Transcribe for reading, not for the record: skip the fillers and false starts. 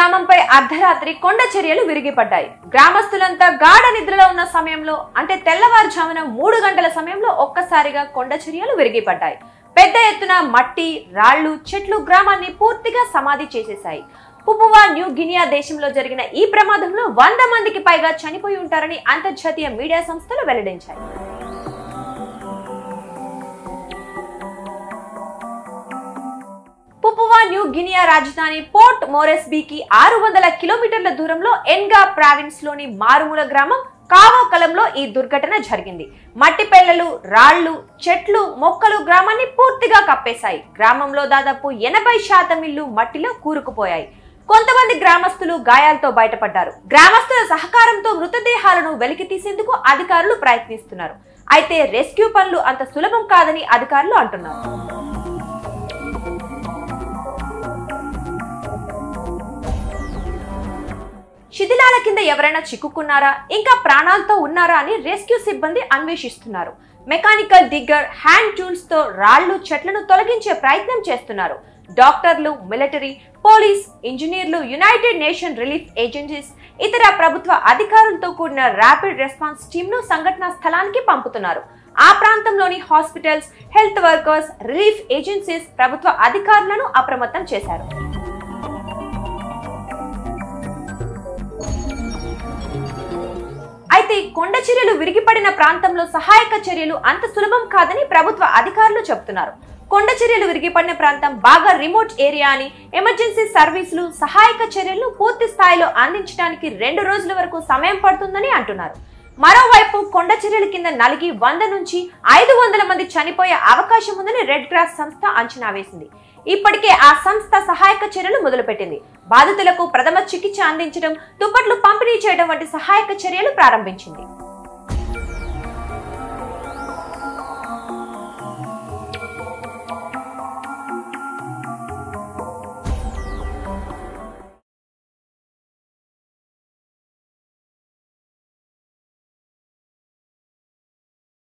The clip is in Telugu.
గ్రామంపై అర్ధరాత్రి కొండ చర్యలు విరిగిపడ్డాయి. గ్రామస్తులంతా గాఢ నిద్రలో ఉన్న సమయంలో అంటే తెల్లవారుజామున 3 గంటల సమయంలో ఒక్కసారిగా కొండ చర్యలు విరిగిపడ్డాయి. పెద్ద ఎత్తున మట్టి, రాళ్లు, చెట్లు గ్రామాన్ని పూర్తిగా సమాధి చేసేశాయి. పుపువా న్యూ గినియా దేశంలో జరిగిన ఈ ప్రమాదంలో 100 మందికి పైగా చనిపోయి ఉంటారని అంతర్జాతీయ మీడియా సంస్థలు వెల్లడించాయి. పుపువా న్యూ గినియా రాజధాని పోర్ట్ మోరెస్బీకి 600 కిలోమీటర్ల దూరంలో ఎన్గా ప్రావిన్స్ లోని మారుమూల గ్రామం కావోకలంలో ఈ దుర్ఘటన జరిగింది. మట్టి పెళ్లలు, రాళ్లు, చెట్లు, మొక్కలు గ్రామాన్ని పూర్తిగా కప్పేశాయి. గ్రామంలో దాదాపు 80% ఇళ్లు మట్టిలో కూరుకుపోయాయి. కొంతమంది గ్రామస్తులు గాయాలతో బయటపడ్డారు. గ్రామస్తుల సహకారంతో మృతదేహాలను వెలికి తీసేందుకు అధికారులు ప్రయత్నిస్తున్నారు. అయితే రెస్క్యూ పనులు అంత సులభం కాదని అధికారులు అంటున్నారు. శిథిలాల కింద ఎవరైనా చిక్కుకున్నారా, ఇంకా ప్రాణాలతో ఉన్నారా అని రెస్క్యూ సిబ్బంది అన్వేషిస్తున్నారు. మెకానికల్ డిగ్గర్, హ్యాండ్ టూల్స్ తో రాళ్లు, చెట్లను తొలగించే ప్రయత్నం చేస్తున్నారు. డాక్టర్లు, మిలిటరీ, పోలీస్, ఇంజనీర్లు, యునైటెడ్ నేషన్ రిలీఫ్ ఏజెన్సీస్, ఇతర ప్రభుత్వ అధికారులతో కూడిన ర్యాపిడ్ రెస్పాన్స్ టీమ్ ను సంఘటనా స్థలానికి పంపుతున్నారు. ఆ ప్రాంతంలోని hospitals, health workers, relief agencies ప్రభుత్వ అధికారులను అప్రమత్తం చేశారు. అయితే కొండ చర్యలు విరిగిపడిన ప్రాంతంలో సహాయక చర్యలు అంత సులభం కాదని ప్రభుత్వ అధికారులు చెబుతున్నారు. కొండ చర్యలు విరిగిపడిన ప్రాంతం బాగా రిమోట్ ఏరియా అని, ఎమర్జెన్సీ సర్వీసులు, సహాయక చర్యలను పూర్తి స్థాయిలో అందించడానికి 2 రోజుల వరకు సమయం పడుతుందని అంటున్నారు. మరోవైపు కొండ చర్యల కింద నలిగి 100 నుంచి 500 మంది చనిపోయే అవకాశం ఉందని రెడ్ క్రాస్ సంస్థ అంచనా వేసింది. ఇప్పటికే ఆ సంస్థ సహాయక చర్యలు మొదలుపెట్టింది. బాధితులకు ప్రథమ చికిత్స అందించడం, దుప్పట్లు పంపిణీ చేయడం వంటి సహాయక చర్యలు ప్రారంభించింది.